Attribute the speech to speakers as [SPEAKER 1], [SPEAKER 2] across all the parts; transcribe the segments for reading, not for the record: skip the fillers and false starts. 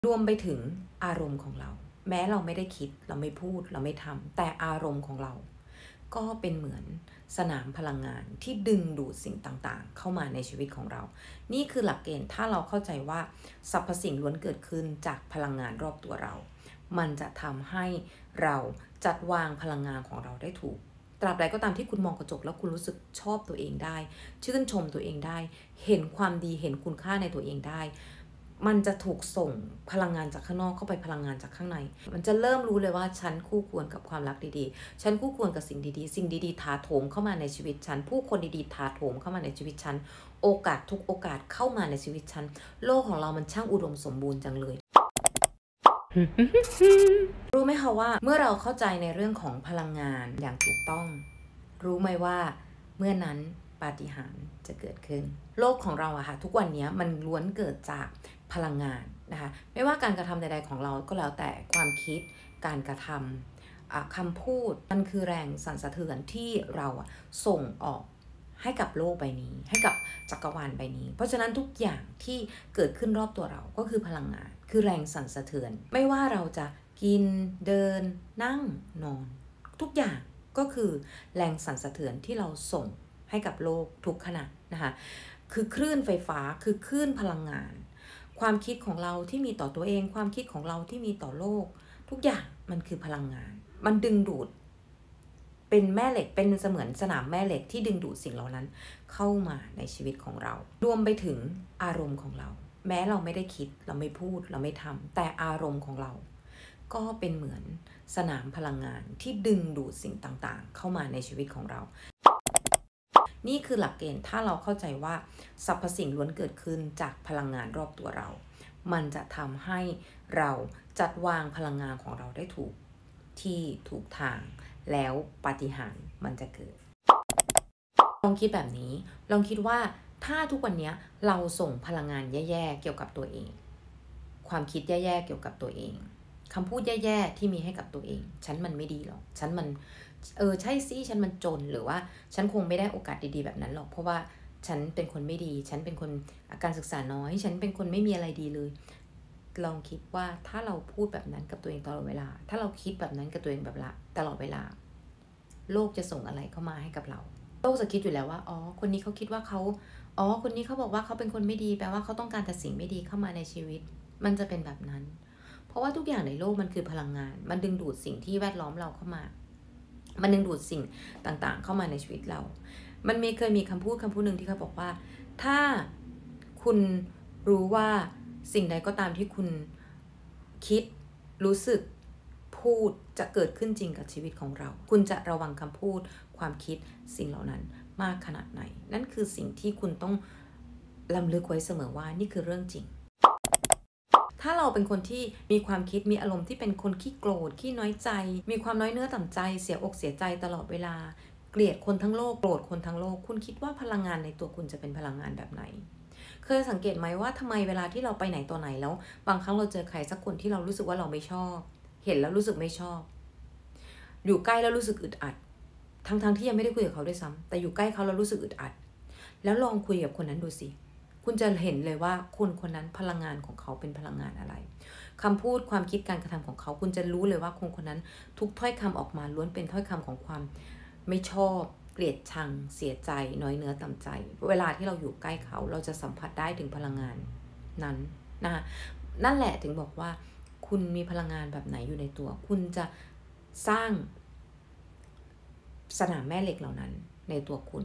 [SPEAKER 1] รวมไปถึงอารมณ์ของเราแม้เราไม่ได้คิดเราไม่พูดเราไม่ทำแต่อารมณ์ของเราก็เป็นเหมือนสนามพลังงานที่ดึงดูดสิ่งต่างๆเข้ามาในชีวิตของเรานี่คือหลักเกณฑ์ถ้าเราเข้าใจว่าสรรพสิ่งล้วนเกิดขึ้นจากพลังงานรอบตัวเรามันจะทำให้เราจัดวางพลังงานของเราได้ถูกตราบใดก็ตามที่คุณมองกระจกแล้วคุณรู้สึกชอบตัวเองได้ชื่นชมตัวเองได้เห็นความดีเห็นคุณค่าในตัวเองได้มันจะถูกส่งพลังงานจากข้างนอกเข้าไปพลังงานจากข้างในมันจะเริ่มรู้เลยว่าฉันคู่ควรกับความรักดีๆฉันคู่ควรกับสิ่งดีๆสิ่งดีๆถาโถมเข้ามาในชีวิตฉันผู้คนดีๆถาโถมเข้ามาในชีวิตฉันโอกาสทุกโอกาสเข้ามาในชีวิตฉันโลกของเรามันช่างอุดมสมบูรณ์จังเลย รู้ไหมคะว่าเมื่อเราเข้าใจในเรื่องของพลังงานอย่างถูกต้องรู้ไหมว่าเมื่อนั้นปาฏิหาริย์จะเกิดขึ้นโลกของเราอะค่ะทุกวันนี้มันล้วนเกิดจากพลังงานนะคะไม่ว่าการกระทำใดๆของเราก็แล้วแต่ความคิดการกระทำคำพูดมันคือแรงสั่นสะเทือนที่เราส่งออกให้กับโลกใบนี้ให้กับจักรวาลใบนี้เพราะฉะนั้นทุกอย่างที่เกิดขึ้นรอบตัวเราก็คือพลังงานคือแรงสั่นสะเทือนไม่ว่าเราจะกินเดินนั่งนอนทุกอย่างก็คือแรงสั่นสะเทือนที่เราส่งให้กับโลกทุกขณะนะคะคือคลื่นไฟฟ้าคือคลื่นพลังงานความคิดของเราที่มีต่อตัวเองความคิดของเราที่มีต่อโลกทุกอย่างมันคือพลังงานมันดึงดูดเป็นแม่เหล็กเป็นเสมือนสนามแม่เหล็กที่ดึงดูดสิ่งเหล่านั้นเข้ามาในชีวิตของเรารวมไปถึงอารมณ์ของเราแม้เราไม่ได้คิดเราไม่พูดเราไม่ทำแต่อารมณ์ของเราก็เป็นเหมือนสนามพลังงานที่ดึงดูดสิ่งต่างๆเข้ามาในชีวิตของเรานี่คือหลักเกณฑ์ถ้าเราเข้าใจว่าสรรพสิ่งล้วนเกิดขึ้นจากพลังงานรอบตัวเรามันจะทำให้เราจัดวางพลังงานของเราได้ถูกที่ถูกทางแล้วปาฏิหาริย์มันจะเกิดลองคิดแบบนี้ลองคิดว่าถ้าทุกวันนี้เราส่งพลังงานแย่ๆเกี่ยวกับตัวเองความคิดแย่ๆเกี่ยวกับตัวเองคำพูดแย่ๆที่มีให้กับตัวเองฉันมันไม่ดีหรอกฉันมันใช่สิฉันมันจนหรือว่าฉันคงไม่ได้โอกาสดีๆแบบนั้นหรอกเพราะว่าฉันเป็นคนไม่ดีฉันเป็นคนการศึกษาน้อยฉันเป็นคนไม่มีอะไรดีเลยลองคิดว่าถ้าเราพูดแบบนั้นกับตัวเองตลอดเวลาถ้าเราคิดแบบนั้นกับตัวเองแบบละตลอดเวลาโลกจะส่งอะไรเข้ามาให้กับเราโลกจะคิดอยู่แล้วว่าอ๋อคนนี้เขาคิดว่าเขาคนนี้เขาบอกว่าเขาเป็นคนไม่ดีแปลว่าเขาต้องการแต่สิ่งไม่ดีเข้ามาในชีวิตมันจะเป็นแบบนั้นเพราะว่าทุกอย่างในโลกมันคือพลังงานมันดึงดูดสิ่งที่แวดล้อมเราเข้ามามันดึงดูดสิ่งต่างๆเข้ามาในชีวิตเรามันเคยมีคำพูดหนึ่งที่เขาบอกว่าถ้าคุณรู้ว่าสิ่งใดก็ตามที่คุณคิดรู้สึกพูดจะเกิดขึ้นจริงกับชีวิตของเราคุณจะระวังคำพูดความคิดสิ่งเหล่านั้นมากขนาดไหนนั่นคือสิ่งที่คุณต้องรำลึกไว้เสมอว่านี่คือเรื่องจริงถ้าเราเป็นคนที่มีความคิดมีอารมณ์ที่เป็นคนขี้โกรธขี้น้อยใจมีความน้อยเนื้อต่ำใจเสียอกเสียใจตลอดเวลาเกลียดคนทั้งโลกโกรธคนทั้งโลกคุณคิดว่าพลังงานในตัวคุณจะเป็นพลังงานแบบไหนเคยสังเกตไหมว่าทำไมเวลาที่เราไปไหนตัวไหนแล้วบางครั้งเราเจอใครสักคนที่เรารู้สึกว่าเราไม่ชอบเห็นแล้วรู้สึกไม่ชอบอยู่ใกล้แล้วรู้สึกอึดอัดทั้งที่ยังไม่ได้คุยกับเขาด้วยซ้ำแต่อยู่ใกล้เขาแล้วรู้สึกอึดอัดแล้วลองคุยกับคนนั้นดูสิคุณจะเห็นเลยว่าคนนั้นพลังงานของเขาเป็นพลังงานอะไรคำพูดความคิดการกระทำของเขาคุณจะรู้เลยว่าคนนั้นทุกถ้อยคำออกมาล้วนเป็นถ้อยคำของความไม่ชอบเกลียดชังเสียใจน้อยเนื้อต่ำใจเวลาที่เราอยู่ใกล้เขาเราจะสัมผัสได้ถึงพลังงานนั้นนะนั่นแหละถึงบอกว่าคุณมีพลังงานแบบไหนอยู่ในตัวคุณจะสร้างสนามแม่เหล็กเหล่านั้นในตัวคุณ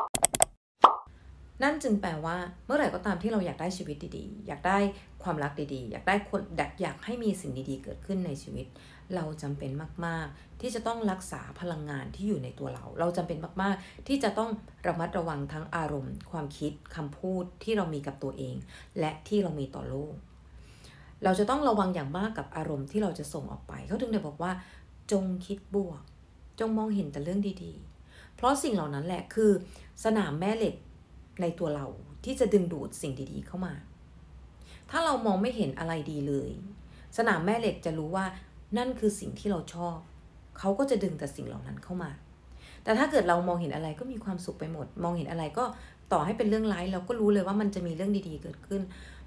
[SPEAKER 1] นั่นจึงแปลว่าเมื่อไหร่ก็ตามที่เราอยากได้ชีวิตดีๆอยากได้ความรักดีๆอยากได้คนอยากให้มีสิ่งดีๆเกิดขึ้นในชีวิตเราจำเป็นมากๆที่จะต้องรักษาพลังงานที่อยู่ในตัวเราจำเป็นมากๆที่จะต้องระมัดระวังทั้งอารมณ์ความคิดคำพูดที่เรามีกับตัวเองและที่เรามีต่อโลกเราจะต้องระวังอย่างมากกับอารมณ์ที่เราจะส่งออกไปเขาถึงได้บอกว่าจงคิดบวกจงมองเห็นแต่เรื่องดีๆเพราะสิ่งเหล่านั้นแหละคือสนามแม่เหล็กในตัวเราที่จะดึงดูดสิ่งดีๆเข้ามาถ้าเรามองไม่เห็นอะไรดีเลยสนามแม่เหล็กจะรู้ว่านั่นคือสิ่งที่เราชอบเขาก็จะดึงแต่สิ่งเหล่านั้นเข้ามาแต่ถ้าเกิดเรามองเห็นอะไรก็มีความสุขไปหมดมองเห็นอะไรก็ต่อให้เป็นเรื่องร้ายเราก็รู้เลยว่ามันจะมีเรื่องดีๆเกิดขึ้น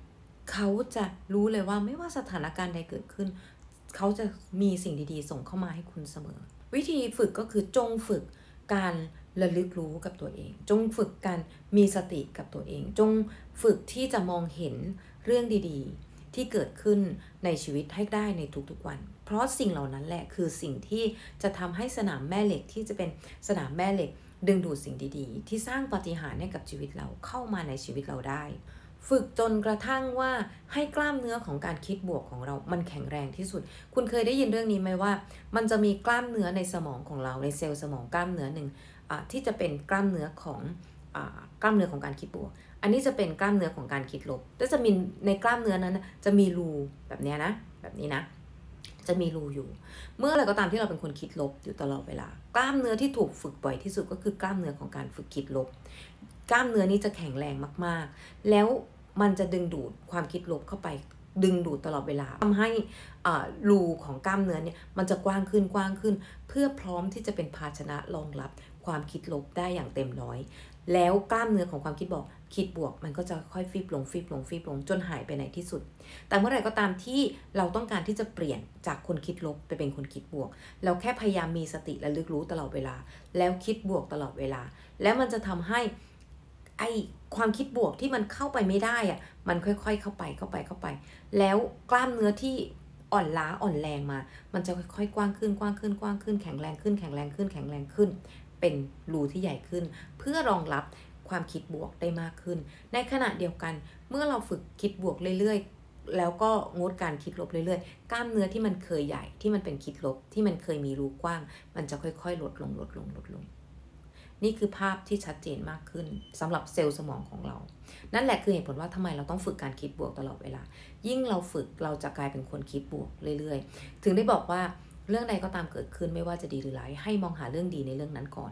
[SPEAKER 1] เขาจะรู้เลยว่าไม่ว่าสถานการณ์ใดเกิดขึ้นเขาจะมีสิ่งดีๆส่งเข้ามาให้คุณเสมอวิธีฝึกก็คือจงฝึกการระลึกรู้กับตัวเองจงฝึกการมีสติกับตัวเองจงฝึกที่จะมองเห็นเรื่องดีๆที่เกิดขึ้นในชีวิตให้ได้ในทุกๆวันเพราะสิ่งเหล่านั้นแหละคือสิ่งที่จะทำให้สนามแม่เหล็กที่จะเป็นสนามแม่เหล็กดึงดูดสิ่งดีๆที่สร้างปาฏิหาริย์ให้กับชีวิตเราเข้ามาในชีวิตเราได้ฝึกจนกระทั่งว่าให้กล้ามเนื้อของการคิดบวกของเรามันแข็งแรงที่สุดคุณเคยได้ยินเรื่องนี้ไหมว่ามันจะมีกล้ามเนื้อในสมองของเราในเซลล์สมองกล้ามเนื้อหนึ่งที่จะเป็นกล้ามเนื้อของกล้ามเนื้อของการคิดบวกอันนี้จะเป็นกล้ามเนื้อของการคิดลบแต่จะมีในกล้ามเนื้อนั้นจะมีรูแบบนี้นะแบบนี้นะจะมีรูอยู่เมื่ออะไรก็ตามที่เราเป็นคนคิดลบอยู่ตลอดเวลากล้ามเนื้อที่ถูกฝึกบ่อยที่สุดก็คือกล้ามเนื้อของการฝึกคิดลบกล้ามเนื้อนี้จะแข็งแรงมากๆแล้วมันจะดึงดูดความคิดลบเข้าไปดึงดูดตลอดเวลาทำให้รูของกล้ามเนื้อเนี่ยมันจะกว้างขึ้นกว้างขึ้นเพื่อพร้อมที่จะเป็นภาชนะรองรับความคิดลบได้อย่างเต็มร้อยแล้วกล้ามเนื้อของความคิดบวกมันก็จะค่อยฟีบลงจนหายไปในที่สุดแต่เมื่อไหร่ก็ตามที่เราต้องการที่จะเปลี่ยนจากคนคิดลบไปเป็นคนคิดบวกเราแค่พยายามมีสติและลึกรู้ตลอดเวลาแล้วคิดบวกตลอดเวลาแล้วมันจะทำให้ความคิดบวกที่มันเข้าไปไม่ได้อะมันค่อยๆเข้าไปแล้วกล้ามเนื้อที่อ่อนล้าอ่อนแรงมามันจะค่อยๆกว้างขึ้นแข็งแรงขึ้นเป็นรูที่ใหญ่ขึ้นเพื่อรองรับความคิดบวกได้มากขึ้นในขณะเดียวกันเมื่อเราฝึกคิดบวกเรื่อยๆแล้วก็งดการคิดลบเรื่อยๆกล้ามเนื้อที่มันเคยใหญ่ที่มันเป็นคิดลบที่มันเคยมีรูกว้างมันจะค่อยๆลดลงนี่คือภาพที่ชัดเจนมากขึ้นสำหรับเซลล์สมองของเรานั่นแหละคือเหตุผลว่าทำไมเราต้องฝึกการคิดบวกตลอดเวลายิ่งเราฝึกเราจะกลายเป็นคนคิดบวกเรื่อยๆถึงได้บอกว่าเรื่องใดก็ตามเกิดขึ้นไม่ว่าจะดีหรือร้ายให้มองหาเรื่องดีในเรื่องนั้นก่อน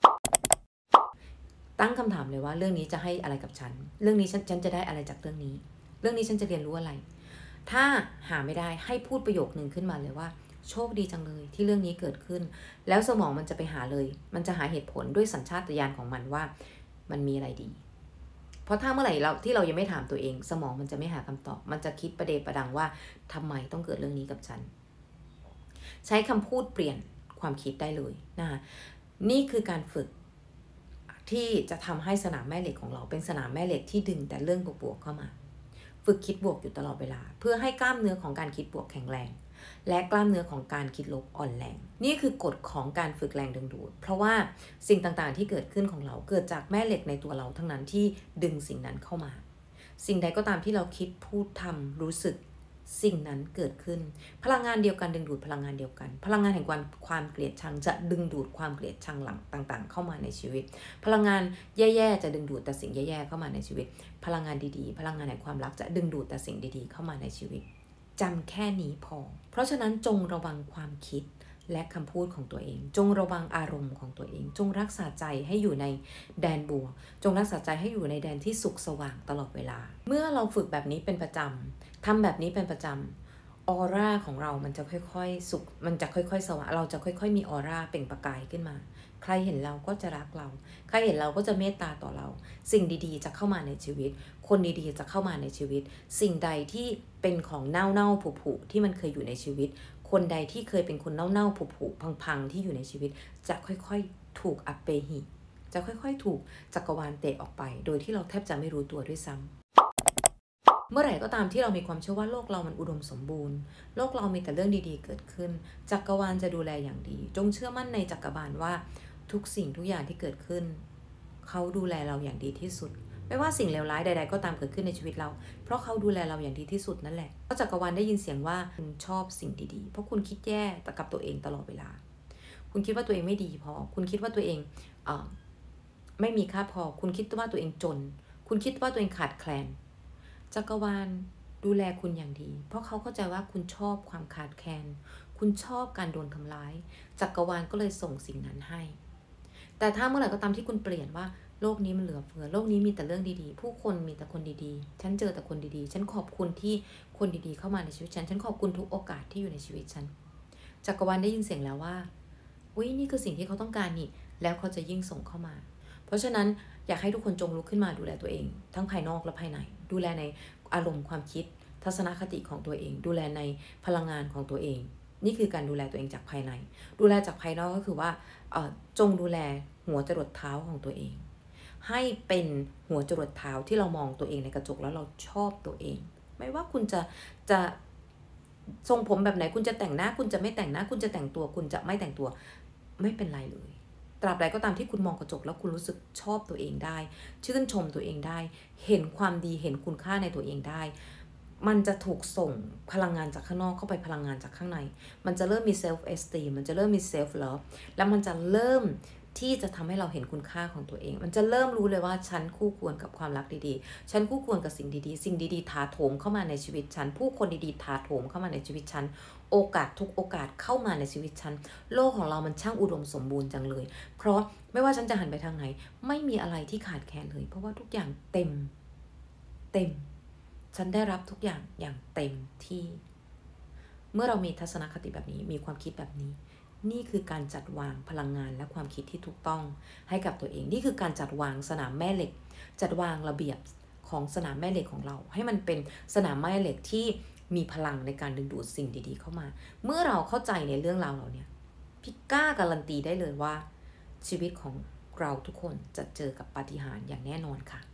[SPEAKER 1] ตั้งคำถามเลยว่าเรื่องนี้จะให้อะไรกับฉันเรื่องนี้ฉันจะได้อะไรจากเรื่องนี้ฉันจะเรียนรู้อะไรถ้าหาไม่ได้ให้พูดประโยคนึงขึ้นมาเลยว่าโชคดีจังเลยที่เรื่องนี้เกิดขึ้นแล้วสมองมันจะไปหาเลยมันจะหาเหตุผลด้วยสัญชาตญาณของมันว่ามันมีอะไรดีเพราะถ้าเมื่อไหร่ที่เรายังไม่ถามตัวเองสมองมันจะไม่หาคำตอบมันจะคิดประเดประดังว่าทำไมต้องเกิดเรื่องนี้กับฉันใช้คำพูดเปลี่ยนความคิดได้เลยนะคะนี่คือการฝึกที่จะทำให้สนามแม่เหล็กของเราเป็นสนามแม่เหล็กที่ดึงแต่เรื่องบวกๆเข้ามาฝึกคิดบวกอยู่ตลอดเวลาเพื่อให้กล้ามเนื้อของการคิดบวกแข็งแรงและกล้ามเนื้อของการคิดลบอ่อนแรงนี่คือกฎของการฝึกแรงดึงดูดเพราะว่าสิ่งต่างๆที่เกิดขึ้นของเราเกิดจากแม่เหล็กในตัวเราทั้งนั้นที่ดึงสิ่งนั้นเข้ามาสิ่งใดก็ตามที่เราคิดพูดทำรู้สึกสิ่งนั้นเกิดขึ้นพลังงานเดียวกันดึงดูดพลังงานเดียวกันพลังงานแห่งความเกลียดชังจะดึงดูดความเกลียดชังหลังต่างๆเข้ามาในชีวิตพลังงานแย่ๆจะดึงดูดแต่สิ่งแย่ๆเข้ามาในชีวิตพลังงานดีๆพลังงานแห่งความรักจะดึงดูดแต่สิ่งดีๆเข้ามาในชีวิตจำแค่นี้พอเพราะฉะนั้นจงระวังความคิดและคำพูดของตัวเองจงระวังอารมณ์ของตัวเองจงรักษาใจให้อยู่ในแดนบวกจงรักษาใจให้อยู่ในแดนที่สุขสว่างตลอดเวลาเมื่อเราฝึกแบบนี้เป็นประจำทำแบบนี้เป็นประจำออร่าของเรามันจะค่อยๆสุขมันจะค่อยๆสว่างเราจะค่อยๆมีออร่าเปล่งประกายขึ้นมาใครเห็นเราก็จะรักเราใครเห็นเราก็จะเมตตาต่อเราสิ่งดีๆจะเข้ามาในชีวิตคนดีๆจะเข้ามาในชีวิตสิ่งใดที่เป็นของเน่าๆผุๆที่มันเคยอยู่ในชีวิตคนใดที่เคยเป็นคนเน่าๆผุๆพังๆที่อยู่ในชีวิตจะค่อยๆถูกอัปเปหิจะค่อยๆถูกจักรวาลเตะออกไปโดยที่เราแทบจะไม่รู้ตัวด้วยซ้ำเมื่อไหร่ก็ตามที่เรามีความเชื่อว่าโลกเรามันอุดมสมบูรณ์โลกเรามีแต่เรื่องดีๆเกิดขึ้นจักรวาลจะดูแลอย่างดีจงเชื่อมั่นในจักรวาลว่าทุกสิ่งทุกอย่างที่เกิดขึ้นเขาดูแลเราอย่างดีที่สุดไม่ว่าสิ่งเลวร้ายใดๆก็ตามเกิดขึ้นในชีวิตเราเพราะเขาดูแลเราอย่างดีที่สุดนั่นแหละเพราะจักรวาลได้ยินเสียงว่าคุณชอบสิ่งดีๆเพราะคุณคิดแย่แต่กับตัวเองตลอดเวลาคุณคิดว่าตัวเองไม่ดีพอคุณคิดว่าตัวเองไม่มีค่าพอคุณคิดว่าตัวเองจนคุณคิดว่าตัวเองขาดแคลนจักรวาลดูแลคุณอย่างดีเพราะเขาเข้าใจว่าคุณชอบความขาดแคลนคุณชอบการโดนทำร้ายจักรวาลก็เลยส่งสิ่งนั้นให้แต่ถ้าเมื่อไหร่ก็ตามที่คุณเปลี่ยนว่าโลกนี้มันเหลือเฟือโลกนี้มีแต่เรื่องดีๆผู้คนมีแต่คนดีๆฉันเจอแต่คนดีๆฉันขอบคุณที่คนดีๆเข้ามาในชีวิตฉันขอบคุณทุกโอกาสที่อยู่ในชีวิตฉันจักรวาลได้ยินเสียงแล้วว่าอุ๊ยนี่คือสิ่งที่เขาต้องการนี่แล้วเขาจะยิ่งส่งเข้ามาเพราะฉะนั้นอยากให้ทุกคนจงลุกขึ้นมาดูแลตัวเองทั้งภายนอกและภายในดูแลในอารมณ์ความคิดทัศนคติของตัวเองดูแลในพลังงานของตัวเองนี่คือการดูแลตัวเองจากภายในดูแลจากภายนอกก็คือว่าจงดูแลหัวจรดเท้าของตัวเองให้เป็นหัวจรดเท้าที่เรามองตัวเองในกระจกแล้วเราชอบตัวเองไม่ว่าคุณจะทรงผมแบบไหนคุณจะแต่งหน้าคุณจะไม่แต่งหน้าคุณจะแต่งตัวคุณจะไม่แต่งตัวไม่เป็นไรเลยตราบใดก็ตามที่คุณมองกระจกแล้วคุณรู้สึกชอบตัวเองได้ชื่นชมตัวเองได้เห็นความดีเห็นคุณค่าในตัวเองได้มันจะถูกส่งพลังงานจากข้างนอกเข้าไปพลังงานจากข้างในมันจะเริ่มมี self esteem มันจะเริ่มมี self love แล้วมันจะเริ่มที่จะทำให้เราเห็นคุณค่าของตัวเองมันจะเริ่มรู้เลยว่าฉันคู่ควรกับความรักดีๆฉันคู่ควรกับสิ่งดีๆสิ่งดีๆถาโถมเข้ามาในชีวิตฉันผู้คนดีๆถาโถมเข้ามาในชีวิตฉันโอกาสทุกโอกาสเข้ามาในชีวิตฉันโลกของเรามันช่างอุดมสมบูรณ์จังเลยเพราะไม่ว่าฉันจะหันไปทางไหนไม่มีอะไรที่ขาดแคลนเลยเพราะว่าทุกอย่างเต็มฉันได้รับทุกอย่างอย่างเต็มที่เมื่อเรามีทัศนคติแบบนี้มีความคิดแบบนี้นี่คือการจัดวางพลังงานและความคิดที่ถูกต้องให้กับตัวเองนี่คือการจัดวางสนามแม่เหล็กจัดวางระเบียบของสนามแม่เหล็กของเราให้มันเป็นสนามแม่เหล็กที่มีพลังในการดึงดูดสิ่งดีๆเข้ามาเมื่อเราเข้าใจในเรื่องราวเหล่านี้พี่กล้าการันตีได้เลยว่าชีวิตของเราทุกคนจะเจอกับปาฏิหาริย์อย่างแน่นอนค่ะ